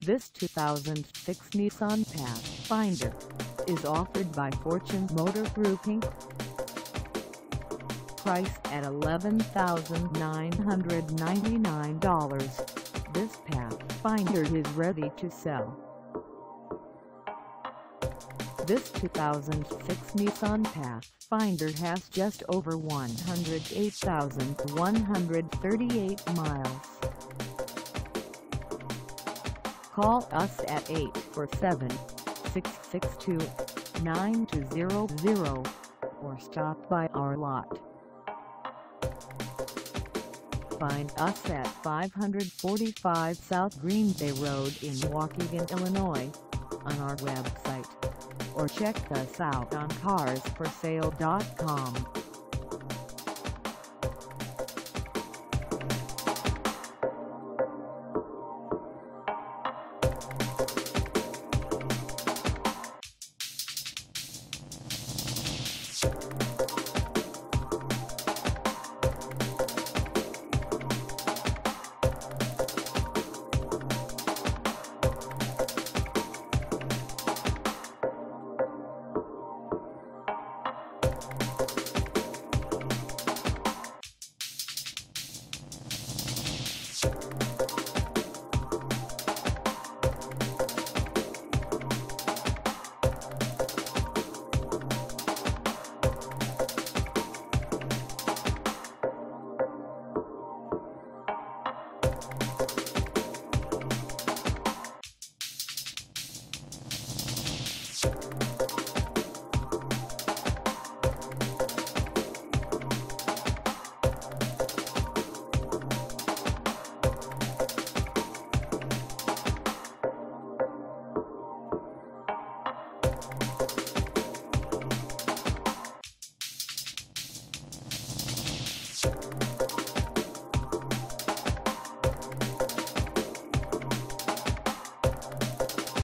This 2006 Nissan Pathfinder is offered by Fortune Motor Group Inc. Priced at $11,999, this Pathfinder is ready to sell. This 2006 Nissan Pathfinder has just over 108,138 miles. Call us at 847-662-9200 or stop by our lot. Find us at 545 South Green Bay Road in Waukegan, Illinois, on our website, or check us out on carsforsale.com.